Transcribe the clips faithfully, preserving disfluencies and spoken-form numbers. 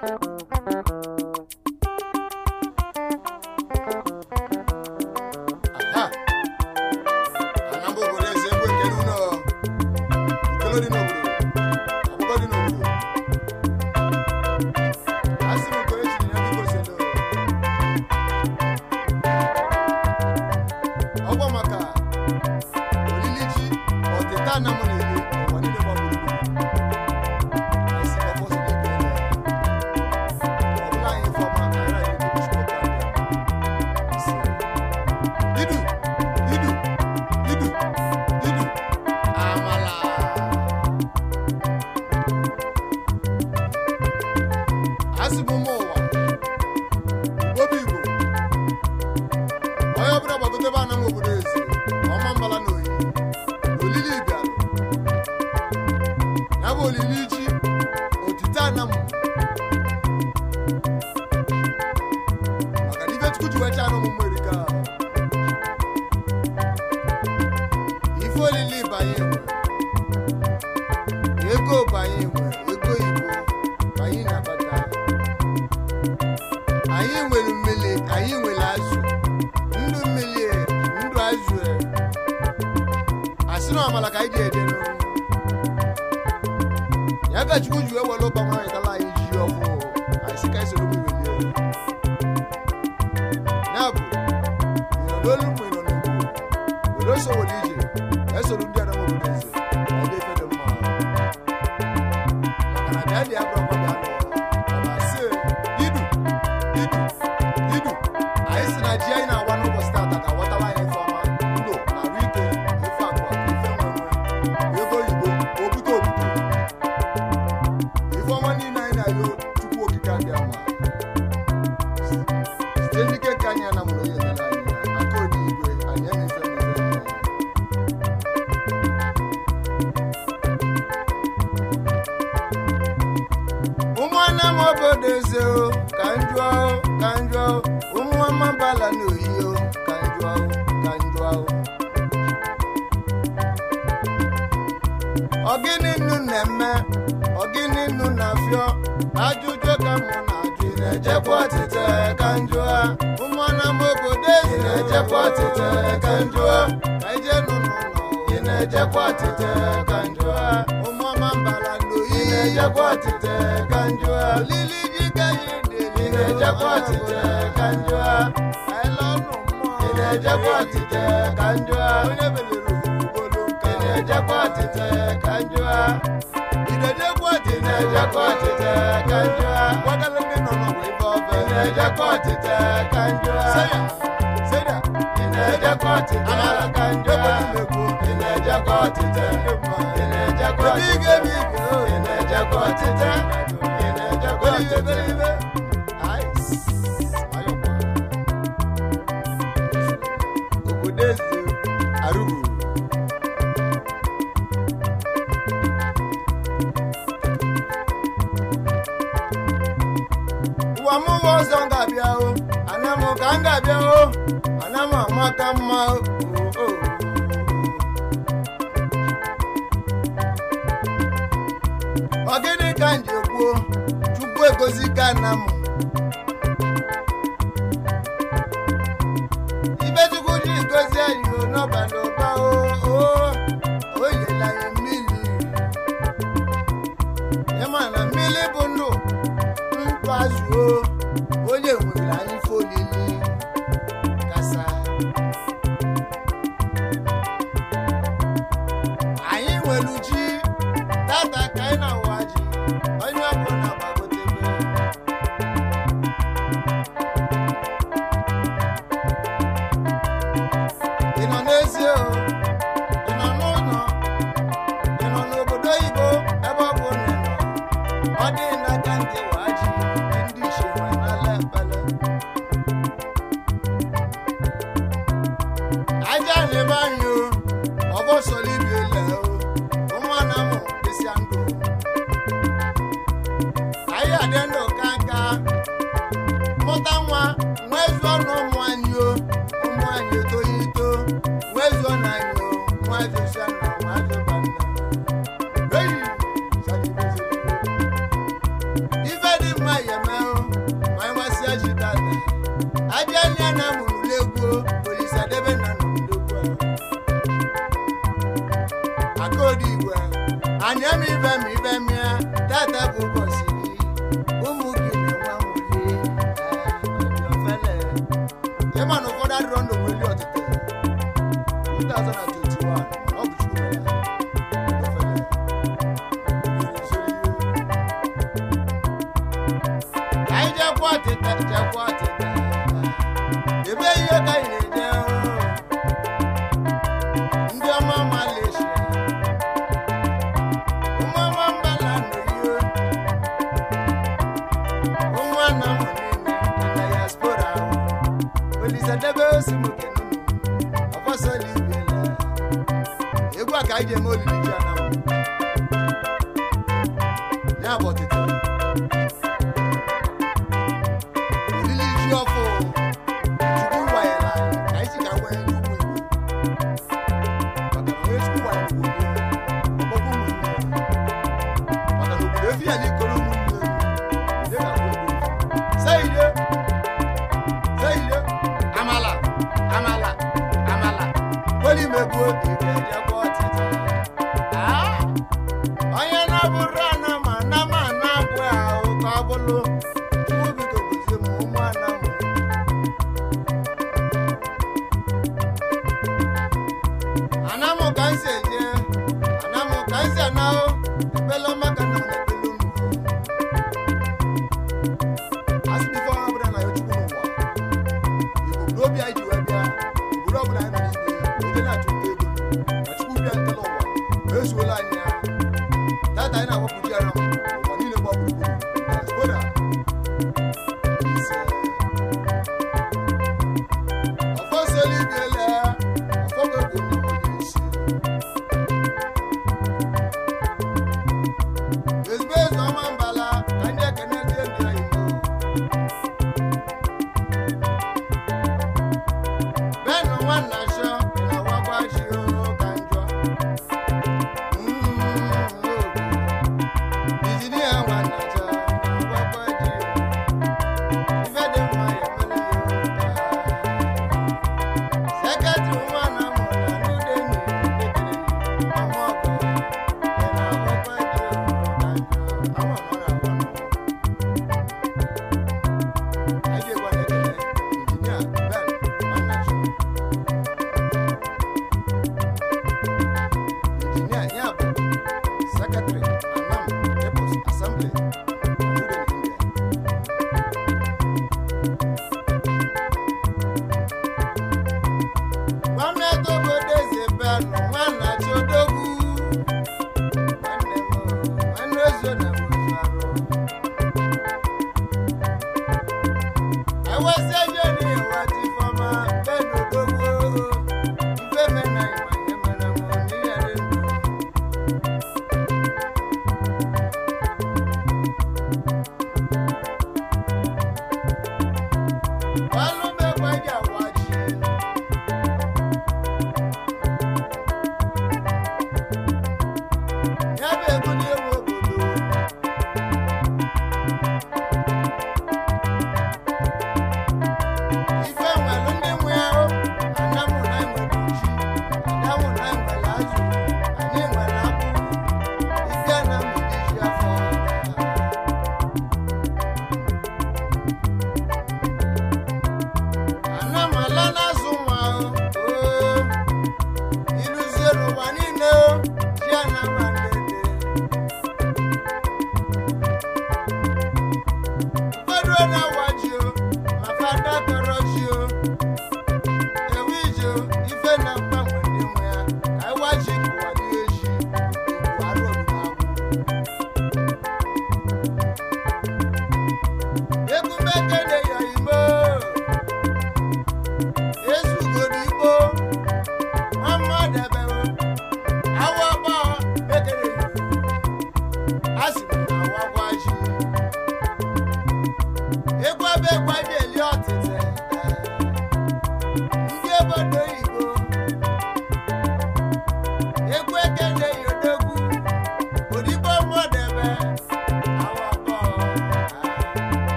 Even in my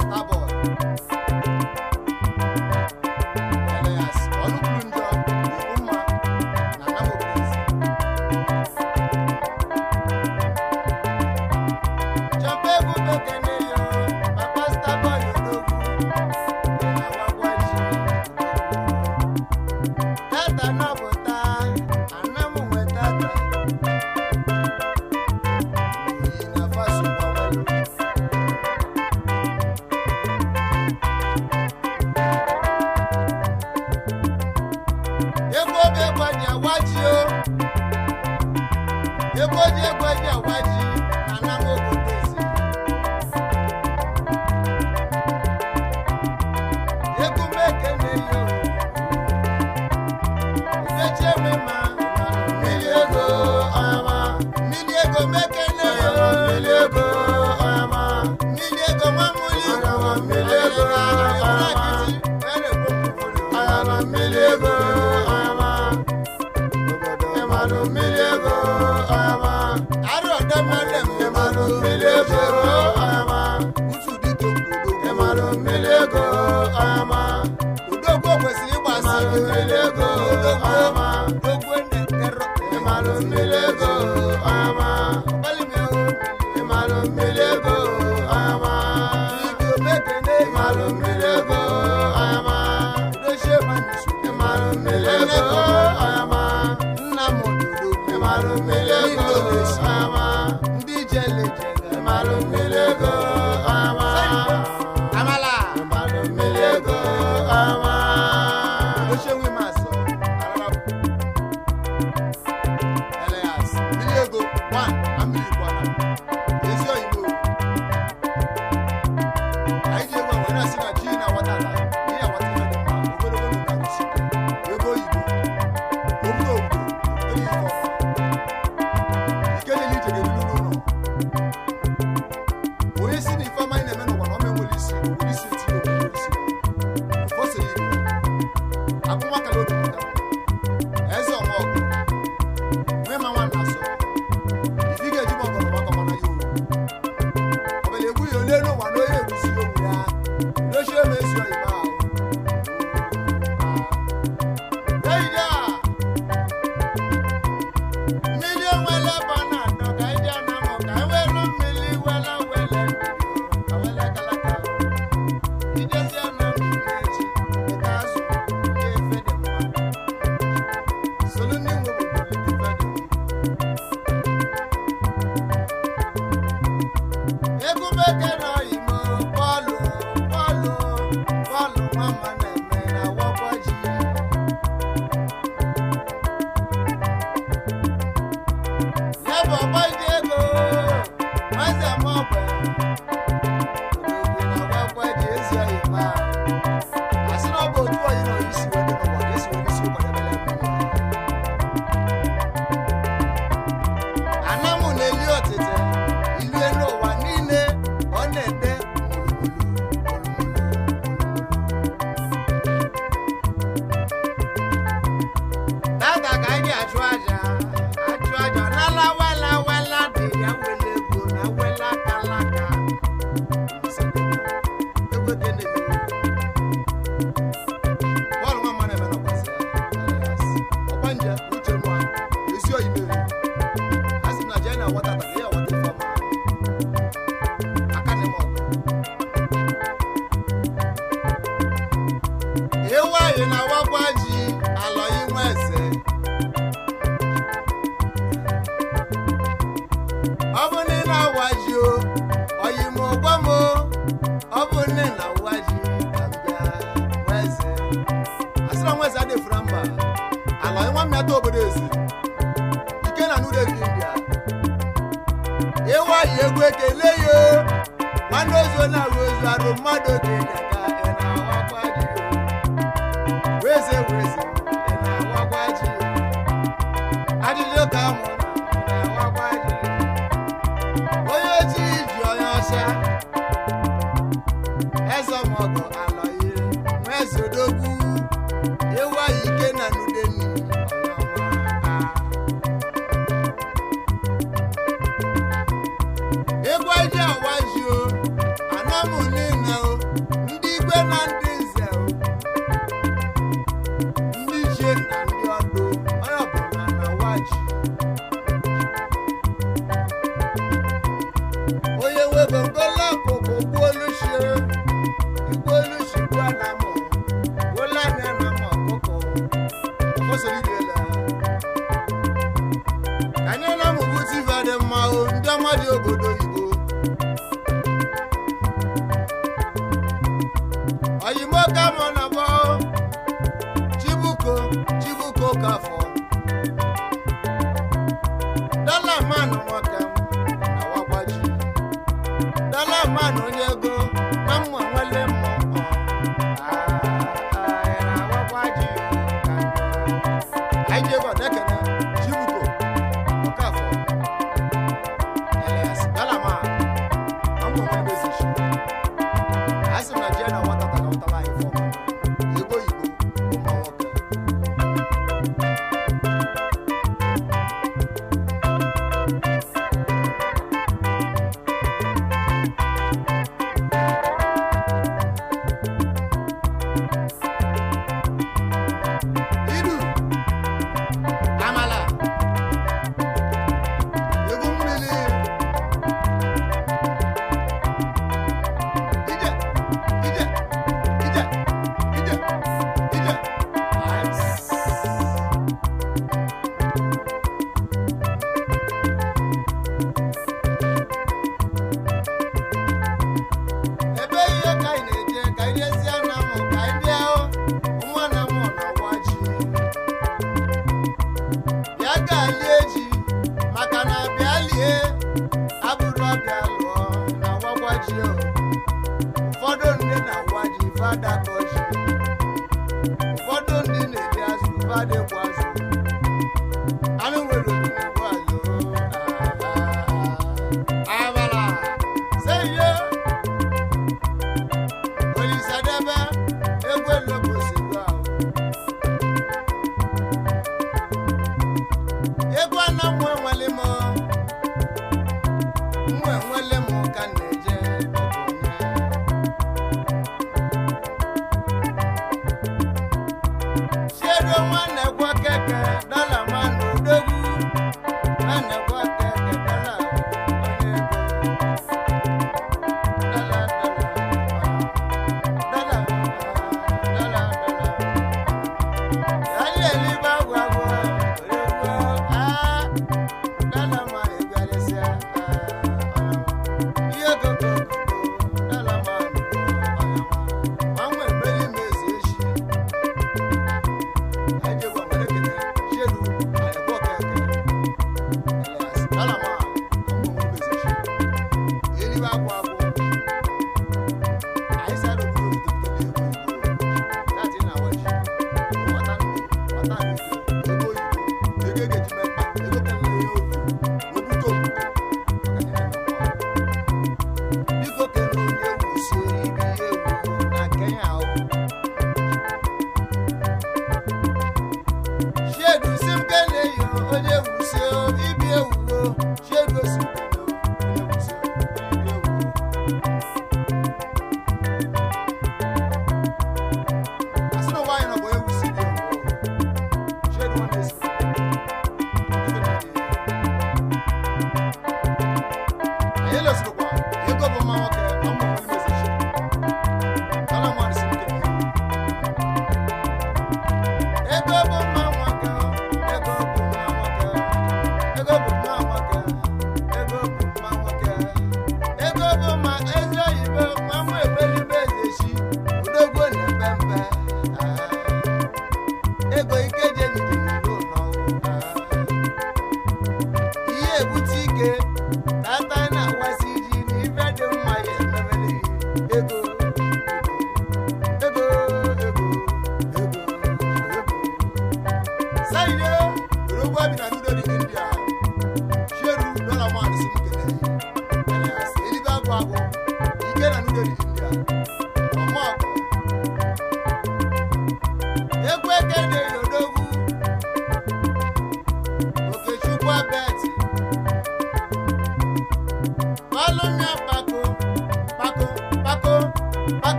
Starboy. Elias Olukulunjo Uma na Namo Place. Jambebu Bekene yo, Papa Starboy Odogu. Na Wagwaji. Tata Nobota, Anamu Wetata. Ina Fasu Kwawalu. Ego be kwani awaji o. Ego je kwani awaji na Namo Place. Ego Bekene yo. Ibeche mema. Miliego ama. Miliego Bekene yo. Miliego ama. Miliego mamuli. Miliego ama. Ama miliego ama. Emanu miliego ama. Aro demalem. Emanu miliego ama. Usudito kudo. Emanu miliego ama. Udogo kwesi ibasi. Emanu miliego ama. Dogo nekero. Emanu miliego ama. Balimeo. Emanu miliego ama. Igwe Bekene. Emanu miliego ama. Doshe manisu. Emanu milego ama. Nnamu dudu. Emanu milego ama. Ndije lejega. Emanu milego ama. Amala. Emanu milego ama. Doshe wimaso. Arab. Elias. Milego one. Amili kwana. Ezio imo. Aije wa wana sina jina watata. Iya watata de ma. Obodo bodo na kusi. Ego ibo. Obodo obodo. Eri ifo. Ikele li jege ni no no. Oye si ni ifo mai na me no wa no me wolisi. Wolisi ti o wolisi. Fo se yi. Akuma ka lo dum da. Eze omo ogo. Me ma wa na so. Ifike ji mo ko wa ko na yo. Obele egu yo le no wa no ye egu si o ya. Lo se me si o iba. Hey ya. Million wala bana no ka ida na mo ka we no mili wala wala. Ka wala kala ka. Ide si na mi mechi. Ita su ke fe de mo. Solo ni wo bo de fe de mo. Ego Bekene imo Polo Polo Polo mama na me na Wagwaji. Lebo boy Diego. Maze mobe. Odogu na Wagwaji ezio ima. Asino bo tu oyi no isi we de no wa isi we isi ko de bele mi. Anamu na eli otete. Ilu eno wa nile onede Dada ka iji achụ aja achụ aja nala wela wela dị ya wele ego na wela kalaka. Egwe kene mi. Bọọlụ nwa mmanụ ebe nọkwasị ya. Elias. Ọgbanje uche nwa ezi oyi mere. Asị m na jee na wata taka ya wata ife ọma. Aka ni m ọgụ. Ewu anyị na Wagwaji alọghị nwa eze. Ọ bụ na ị na-awaji o, oyi m ụgwọ m o. Ọ bụ na ị na-awaji ka m bịa nwa eze. Asị na nwa eze adịghị fura mba. Alọghị nwa mmịata obodo eze. Ike na n'ụlọ ezi India. Ewu anyị egwu ekele yo. Nwanne ozu na-ahụ ozu arụ mmadụ okenye ka ị na-Wagwaji o. Weze weze ị na-Wagwaji o. Adịghị ka mụ na Wagwaji. Onye ojii ji onye ọcha. Eze ọmọgọ alọghị. Nwa eze odogwu. Ewu anyị ike na n'udeni. Egwu aja awaji o. Anamu nina o. kama na bo Chibuko Chibuko kafo Dala man mwaka na wagwaji Dala man onyego na mwa nwale mo Ajego dekena Chibuko Okafo Elias Dalama Ambo mwebe zishi Asi na jena wata taka utala ifo Yigo yigo Uma woke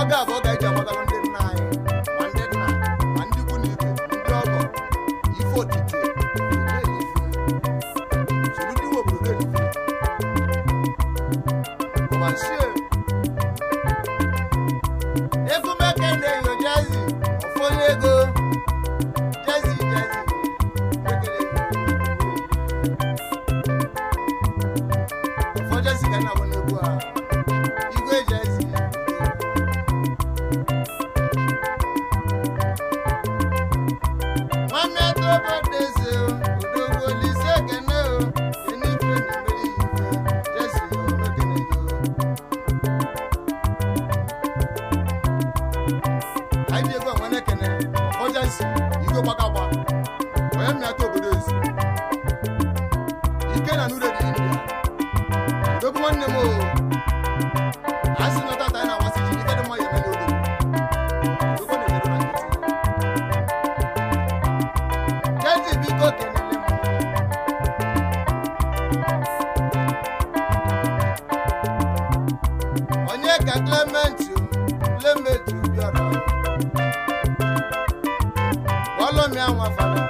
ọ ga-abụ ọ ga-eji agbagalụ ndị nna anyị ma ndị nna ma ndị ikwu na ibe ndị ọgọ ife otite soro ndị nwe obodo na-elife ọbasie ekumeke na-enyo jezi ọfọnye ego jezi jezi ọfọ jezi ka na-abụ n'egwu a igwe jezi nwanne tobodeze odogwu olise kene o enife na-emeri ife jezi omekeneyo anyị ji ego onwene kene ọfọ jezi igwe gbagagba onye mmịata obodo ezi ike na nure dị india odogwu nwanne m o asị na tata anyị na-amasị ji ike dị mma ya eme n'obodo odogwu na-enyere na nkịtị jezi biko kenele m onye ka Clement Clement bịara ọlọmịa nwafara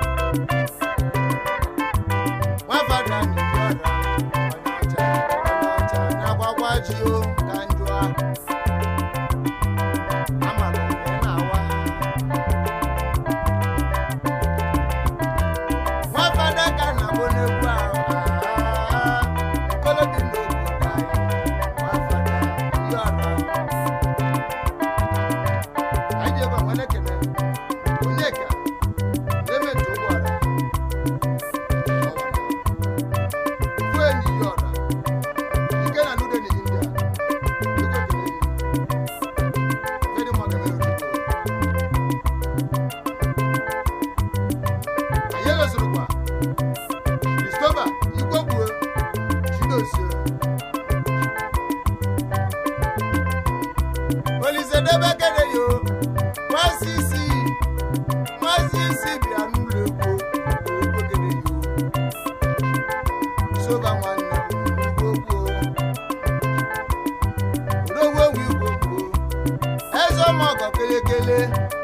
nwafara anyị bịara onye ọcha onye ọcha na-agbagwa ji o ka njụ ahụ amara mgbe na-awa nwafada ka na-agbụ n'egwu ahụ nkolo dị n'obodo anyị nwafada ihe ọra anyị ji ebe a nwere ekele Onyeka Clement ụgbọala fuen ihe ọra ike na nude na India ego ekele fedi mmadụ mere obodo anyị elozorokwa Christopher Igwegbuo Chidozie Olise debe kede yo Masisi Masisi bịa n'ụlọ egwu egwu kede yo Soba nwanne m Igwegbuo Odogwu egwu Igwegbuo Eze ọmọgọ kelekele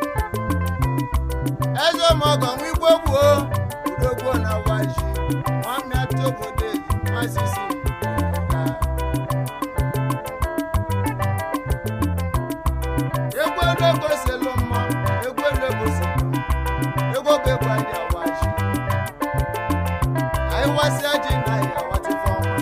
Eze ọmọgọ nwa Igwegbuo Odogwu na waji nwanne atobodo ezi Masisi egwu ego selu mma egwu ego selu egwu oge egwu anyị awaji anyị wasịa ji na anyị awatifọ ọnwa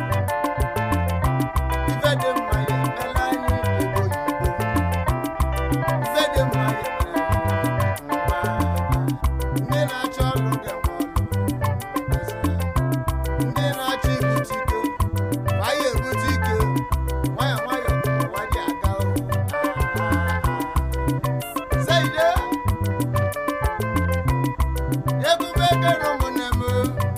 ife dị mma ya emela anyị ego oyibo ife dị mma ya emela anyị mma ndị na-achọ ọrụ ga-enwe ọrụ ndị na-achọ ibute ike ma anyị ebute ike nwayọ nwayọ ụwa ji aga o Zaide ebube kere ụmụnne m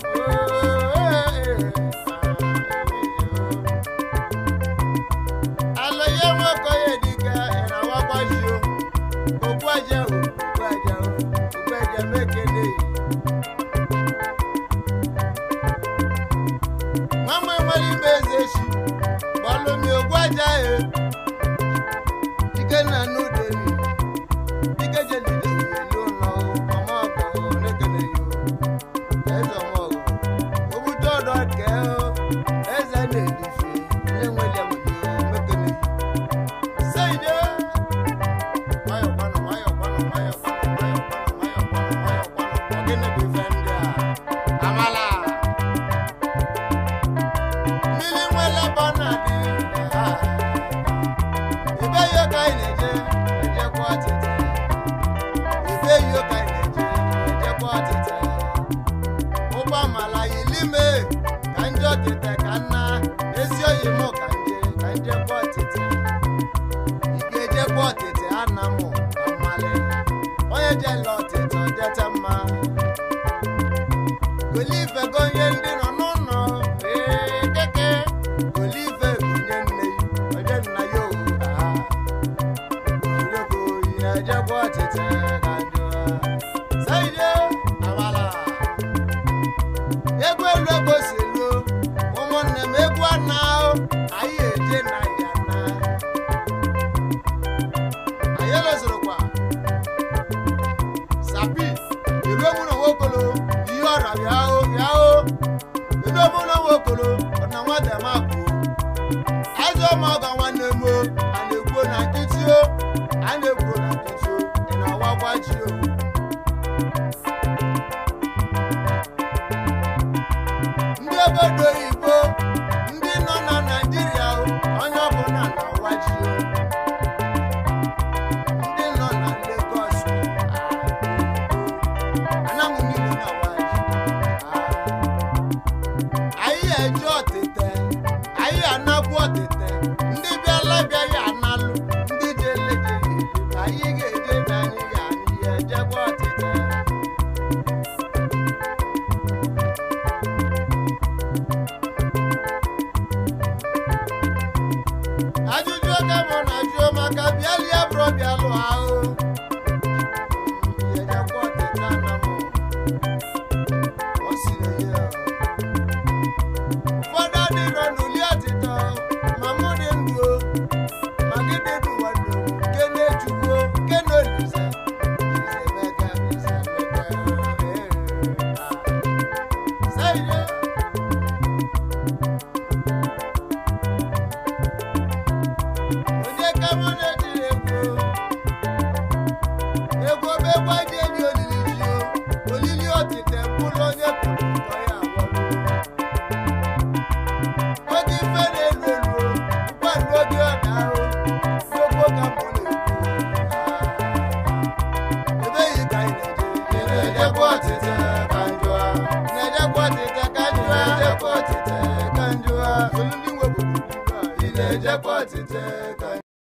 ala ya nwoke ya dịka ịrawakwaji okwu aja o okwu aja o okwu aja mekele nwanwe nwere ime eze echi gbalụmi ogwu aja e ike na n'udeni ike jelide elu ụlọ ọmọgọ n'ekele yo eze ọmọgọ obudo ọdọ ke eze na-elife na-enwele nwunye mekele yo Zaide nwayọ kwanụ nwayọ kwanụ nwayọ kwanụ nwayọ kwanụ nwayọ kwanụ nwayọ kwanụ ọgịnị bụ ife ndị a amala mmiri nwele ebe ọ na-adị ebe ihe ka anyị na-eje ejekwa ọtịtị ebe ihe ka anyị na-eje ejekwa ọtịtị ụgbọ amala yilime ka nje ọtịtị ka nna ezi oyi m ka nje ka njekwa ọtịtị ị ga-ejekwa ọtịtị ana m ka mmali onye jela ọtịtị ọdịcha mma golife gonye ndị nọ n'ụlọ ee keke golife gonye nne onye nna ya owu ha oloko yi na-ejekwa ọtịtị ka njọ Zaide amala egwu elu ego si luo ụmụnne m egwu ana anyị eje na ya na Jackpot,